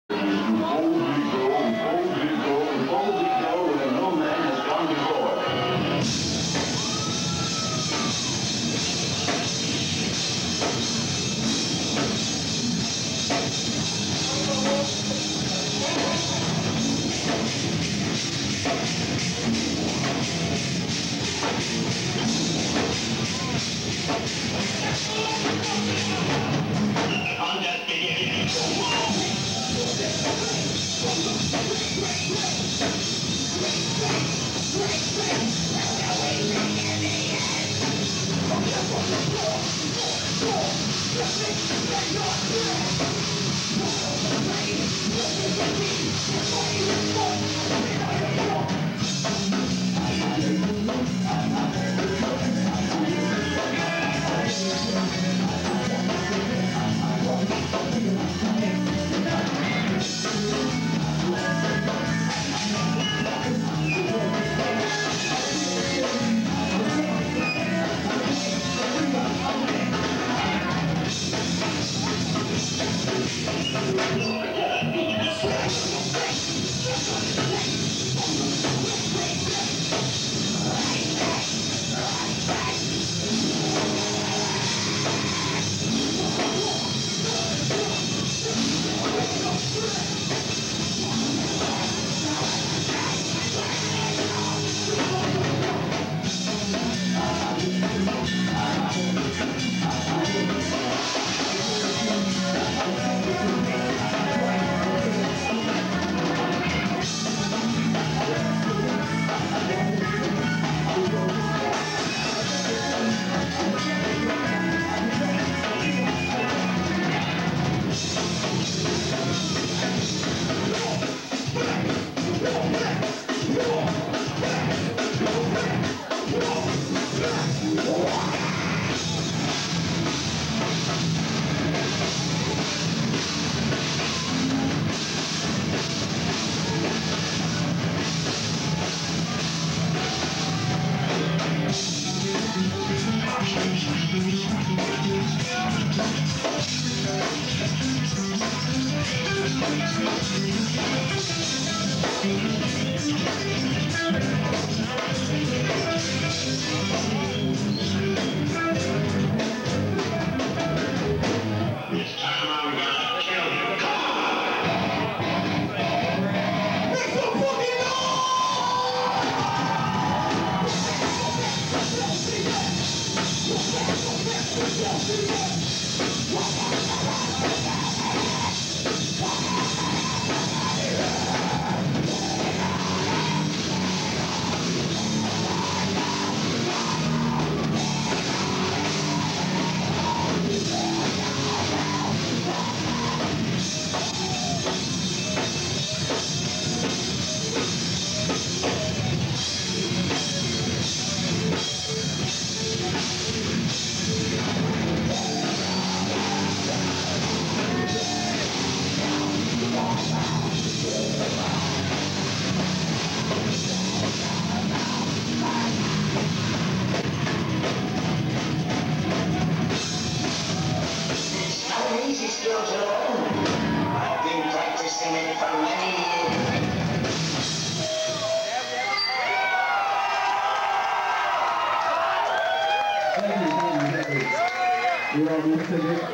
You all need to take it.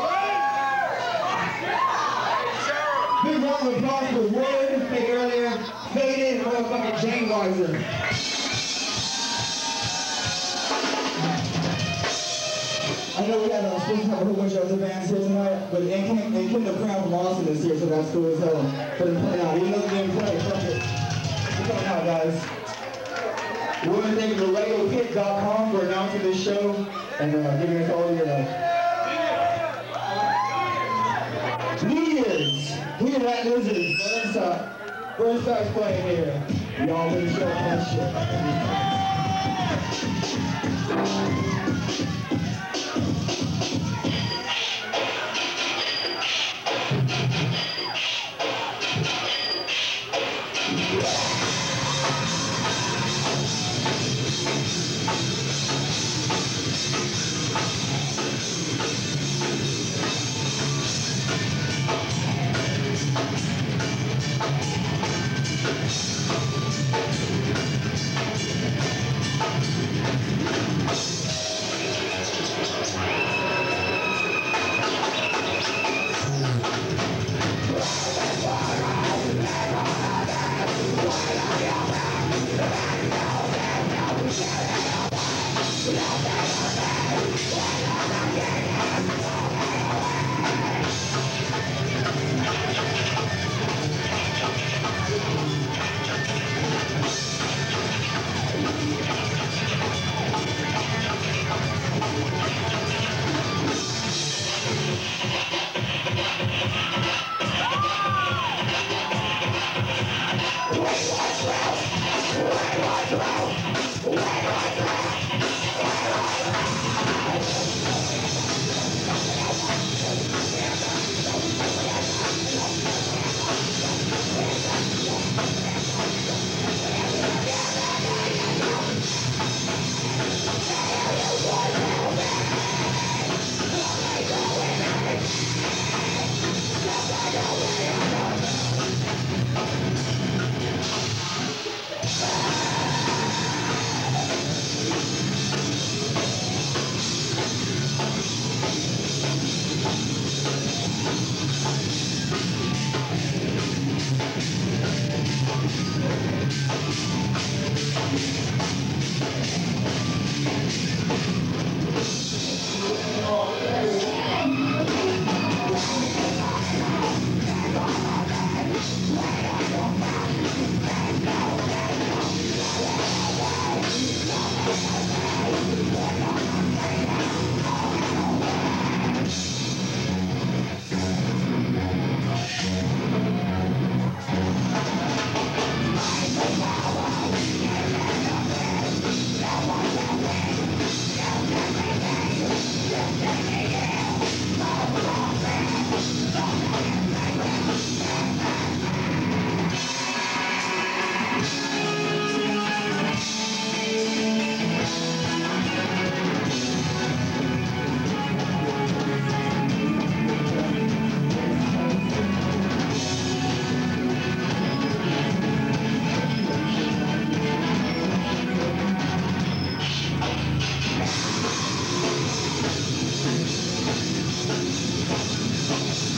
Big round of applause for Wood, played earlier, Faded, motherfucking Jane Weiser. I know we had a supposed to have a whole bunch of other bands here tonight, but Kim the Crown from Austin is here, so that's cool as hell. For them playing out. Even though they didn't play, fuck it. We're coming out, guys. We want to thank LaredoKit.com for announcing this show and giving us all your Leaders. We are at Lizards. Burnside's playing here. Y'all really show that shit.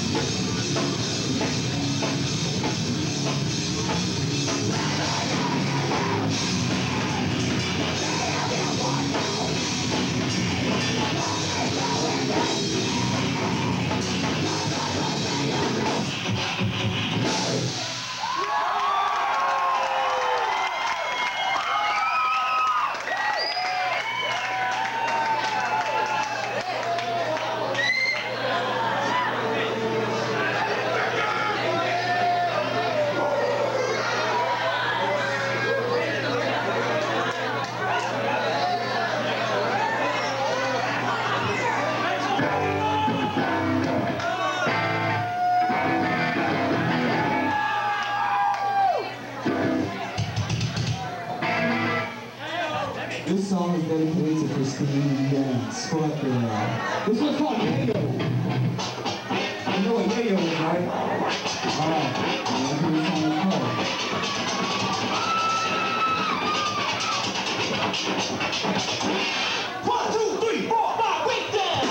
This song is dedicated to Christine Squad Girl. This one's called Yayo. You know what Yayo is, right? Alright, that's what this song is called. 1, 2, 3, 4, 5, wait down!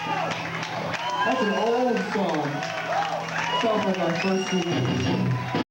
That's an old song. Song from my first CD.